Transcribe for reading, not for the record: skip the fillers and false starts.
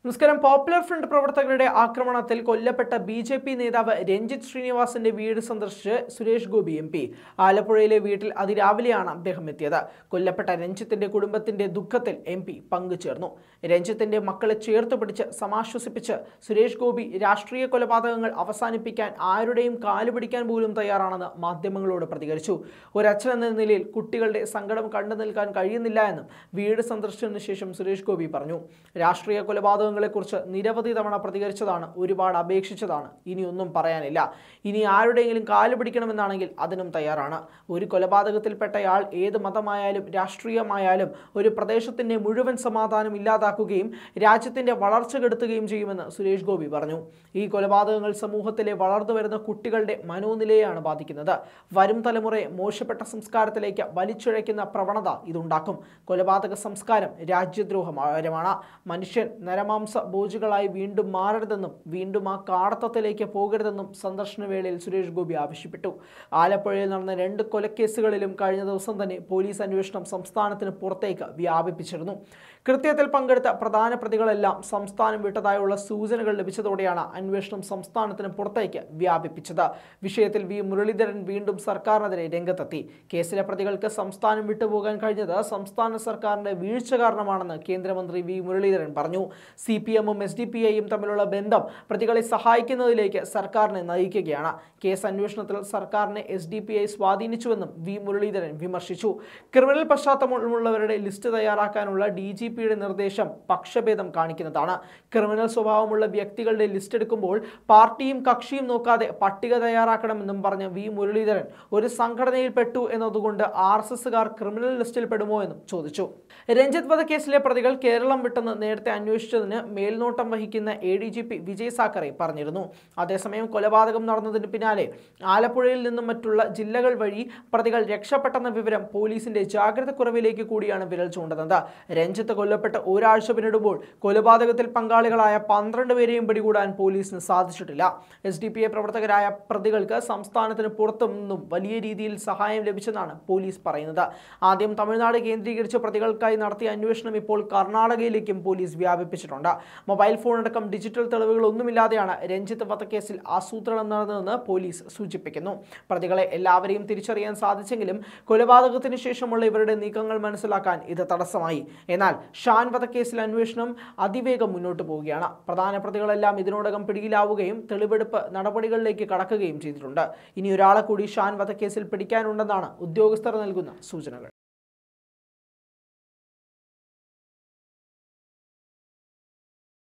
നമസ്കാരം. Popular front പ്രവർത്തകരുടെ ആക്രമണത്തിൽ കൊല്ലപ്പെട്ട ബി.ജെ.പി. നേതാവ് രഞ്ജിത്ത് ശ്രീനിവാസിന്റെ വീട് സന്ദർശിച്ച് സുരേഷ് ഗോപി എം.പി. ആലപ്പുഴയിലെ വീട്ടിൽ അതിരാവിലെയാണ് അദ്ദേഹം എത്തിയത്. കൊല്ലപ്പെട്ട രഞ്ജിത്തിന്റെ കുടുംബത്തിന്റെ ദുഃഖത്തിൽ എം.പി. പങ്കുചേർന്നു. രഞ്ജിത്തിന്റെ മക്കളെ ചേർത്ത് പിടിച്ച് സമാശ്വസിപ്പിച്ച് സുരേഷ് ഗോപി രാഷ്ട്രീയ കൊലപാതകങ്ങൾ അവസാനിപ്പിക്കാൻ ആരുടെയും കാലുപിടിക്കാൻ പോലും തയ്യാറാണെന്ന് മാധ്യമങ്ങളോട് പ്രതികരിച്ചു. ഒരച്ഛൻ എന്ന നിലയിൽ കുട്ടികളുടെ സങ്കടം കണ്ടു നിൽക്കാൻ കഴിയുന്നില്ല എന്നും വീട് സന്ദർശനത്തിന് ശേഷം സുരേഷ് ഗോപി പറഞ്ഞു. രാഷ്ട്രീയ കൊലപാതകങ്ങളെക്കുറിച്ച് നിരവധി തവണ പ്രതികരിച്ചതാണ്, ഒരുപാട് അപേക്ഷിച്ചതാണ്. ഇനിയൊന്നും പറയാനില്ല. ഇനി ആരുടെയെങ്കിലും കാല് പിടിക്കണമെന്നാണെങ്കിൽ അതിനും തയ്യാറാണ്. ഒരു കൊലപാതകത്തിൽപ്പെട്ടയാൾ ഏത് മതമായാലും രാഷ്ട്രീയമായാലും ഒരു പ്രദേശത്തിന്റെ മുഴുവൻ സമാധാനം ഇല്ലാതാക്കുകയും രാജ്യത്തിന്റെ വളർച്ച കെടുത്തുകയും ചെയ്യുമെന്ന് സുരേഷ് ഗോപി പറഞ്ഞു. ഈ കൊലപാതകങ്ങൾ സമൂഹത്തിലെ വളർന്നു വരുന്ന കുട്ടികളുടെ മനോനിലയെയാണ് ബാധിക്കുന്നത്. വരും തലമുറയെ മോശപ്പെട്ട സംസ്കാരത്തിലേക്ക് വലിച്ചിഴയ്ക്കുന്ന പ്രവണത ഇതുണ്ടാക്കും. കൊലപാതക സംസ്കാരം രാജ്യദ്രോഹപരമാണ്. മനുഷ്യൻ നരമാംസ ഭോജികളായി വീണ്ടും മാറരുതെന്നും വീണ്ടും ആ കാടത്തത്തിലേക്ക് പോകരുതെന്നും സന്ദർശന വേളയിൽ സുരേഷ് ഗോപി ആവശ്യപ്പെട്ടു. ആലപ്പുഴയിൽ നടന്ന 2 കൊലക്കേസുകളിലും കഴിഞ്ഞ ദിവസം തന്നെ പോലീസ് അന്വേഷണം സംസ്ഥാനത്തിന് പുറത്തേക്ക് വ്യാപിപ്പിച്ചിരുന്നു. കൃത്യത്തിൽ പങ്കെടുത്ത പ്രധാന പ്രതികളെല്ലാം സംസ്ഥാനം വിട്ടതായുള്ള സൂചനകൾ ലഭിച്ചതോടെയാണ് അന്വേഷണം സംസ്ഥാനത്തിന് പുറത്തേക്ക് വ്യാപിപ്പിച്ചത്. വിഷയത്തിൽ വി മുരളീധരൻ വീണ്ടും സർക്കാരിനെതിരെ രംഗത്തെത്തി. കേസിലെ പ്രതികൾക്ക് സംസ്ഥാനം വിട്ടുപോകാൻ കഴിഞ്ഞത് സംസ്ഥാന സർക്കാരിന്റെ വീഴ്ച കാരണമാണെന്ന് കേന്ദ്രമന്ത്രി വി മുരളീധരൻ പറഞ്ഞു. CPM-ഉം SDPI-യും തമ്മിലുള്ള ബന്ധം പ്രതികളെ സഹായിക്കുന്നതിലേക്ക് സർക്കാരിനെ നയിക്കുകയാണ്. കേസ് അന്വേഷണത്തിൽ സർക്കാരിനെ SDPI സ്വാധീനിച്ചുവെന്നും വി മുരളീധരൻ വിമർശിച്ചു. ക്രിമിനൽ പശ്ചാത്തലമുള്ളവരുടെ ലിസ്റ്റ് തയ്യാറാക്കാനുള്ള DGP-യുടെ നിർദ്ദേശം പക്ഷഭേദം കാണിക്കുന്നതാണ്. ക്രിമിനൽ സ്വഭാവമുള്ള വ്യക്തികളുടെ ലിസ്റ്റ് എടുക്കുമ്പോൾ പാർട്ടിയും കക്ഷിയും നോക്കാതെ പട്ടിക തയ്യാറാക്കണമെന്നും പറഞ്ഞ വി മുരളീധരൻ ഒരു സംഘടനയിൽ പെട്ടു എന്നതുകൊണ്ട് RSSകാർ ക്രിമിനൽ ലിസ്റ്റിൽ പെടുമോ എന്നും ചോദിച്ചു. രഞ്ജിത്ത് വധക്കേസിലെ പ്രതികൾ കേരളം വിട്ടെന്ന് നേരത്തെ അന്വേഷിച്ചതിന് മേൽനോട്ടം വഹിക്കുന്ന ADGP വിജയ് സാക്കറെ പറഞ്ഞിരുന്നു. അതേസമയം കൊലപാതകം നടന്നതിന് പിന്നാലെ ആലപ്പുഴയിൽ നിന്നും മറ്റുള്ള ജില്ലകൾ വഴി പ്രതികൾ രക്ഷപ്പെട്ടെന്ന വിവരം പോലീസിന്റെ ജാഗ്രതക്കുറവിലേക്ക് കൂടിയാണ് വിരൽ ചൂണ്ടുന്നത്. രഞ്ജിത്ത് കൊല്ലപ്പെട്ട് ഒരാഴ്ച പിന്നിടുമ്പോൾ കൊലപാതകത്തിൽ പങ്കാളികളായ 12 പേരെയും പിടികൂടാൻ പോലീസിന് സാധിച്ചിട്ടില്ല. SDPI പ്രവർത്തകരായ പ്രതികൾക്ക് സംസ്ഥാനത്തിന് പുറത്തു നിന്നും വലിയ രീതിയിൽ സഹായം ലഭിച്ചെന്നാണ് പോലീസ് പറയുന്നത്. ആദ്യം തമിഴ്നാട് കേന്ദ്രീകരിച്ച് പ്രതികൾക്കായി നടത്തിയ അന്വേഷണം ഇപ്പോൾ കർണാടകയിലേക്കും പോലീസ് വ്യാപിപ്പിച്ചിട്ടുണ്ട്. മൊബൈൽ ഫോൺ അടക്കം ഡിജിറ്റൽ തെളിവുകളൊന്നുമില്ലാതെയാണ് രഞ്ജിത്ത് വധക്കേസിൽ ആസൂത്രണം നടന്നതെന്ന് പോലീസ് സൂചിപ്പിക്കുന്നു. പ്രതികളെ എല്ലാവരെയും തിരിച്ചറിയാൻ സാധിച്ചെങ്കിലും കൊലപാതകത്തിന് ശേഷമുള്ള ഇവരുടെ നീക്കങ്ങൾ മനസ്സിലാക്കാൻ ഇത് തടസ്സമായി. എന്നാൽ ഷാൻ വധക്കേസിൽ അന്വേഷണം അതിവേഗം മുന്നോട്ട് പോവുകയാണ്. പ്രധാന പ്രതികളെല്ലാം ഇതിനോടകം പിടിയിലാവുകയും തെളിവെടുപ്പ് നടപടികളിലേക്ക് കടക്കുകയും ചെയ്തിട്ടുണ്ട്. ഇനി ഒരാളെ കൂടി ഷാൻ വധക്കേസിൽ പിടിക്കാനുണ്ടെന്നാണ് ഉദ്യോഗസ്ഥർ നൽകുന്ന സൂചനകൾ.